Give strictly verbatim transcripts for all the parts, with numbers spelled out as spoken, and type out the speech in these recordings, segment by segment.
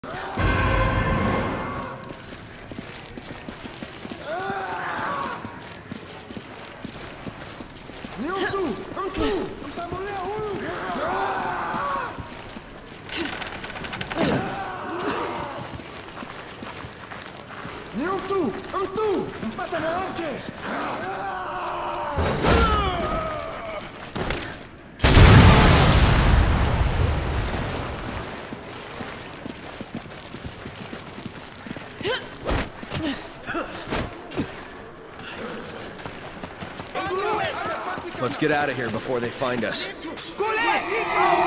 Let's get out of here before they find us. We need to get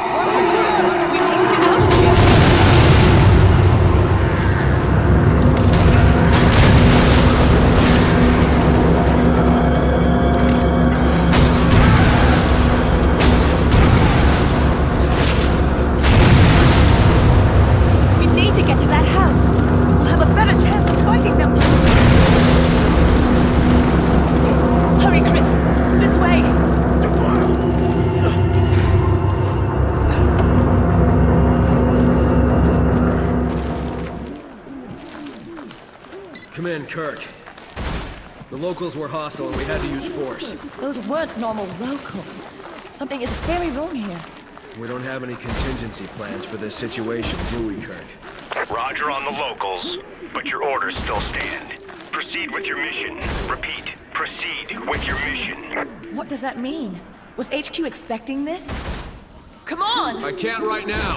out of here! We need to get to that house. We'll have a better chance of fighting them. Hurry, Chris. This way. Come in, Kirk. The locals were hostile and we had to use force. Those weren't normal locals. Something is very wrong here. We don't have any contingency plans for this situation, do we, Kirk? Roger on the locals, but your orders still stand. Proceed with your mission. Repeat, proceed with your mission. What does that mean? Was H Q expecting this? Come on! I can't right now.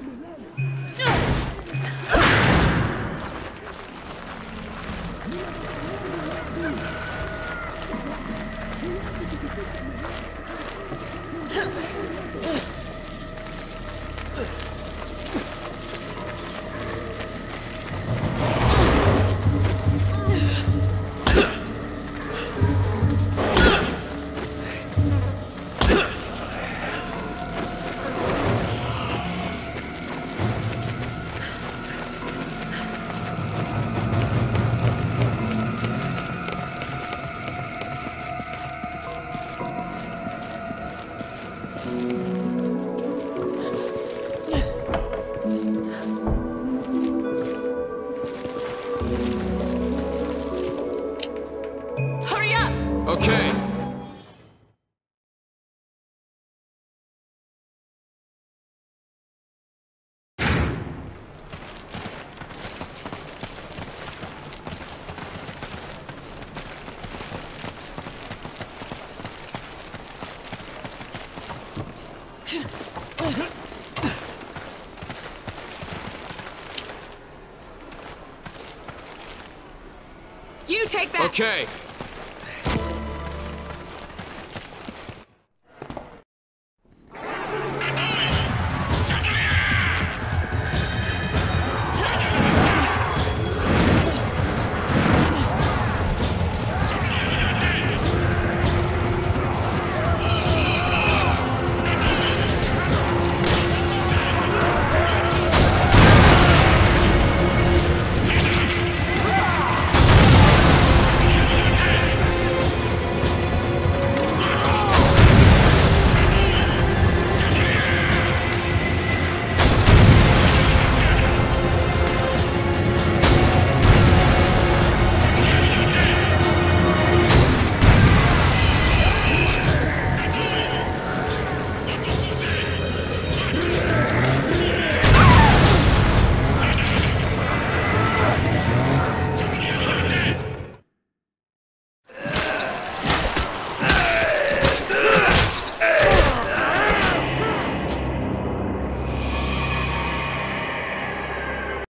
Hurry up! Okay. You take that! Okay.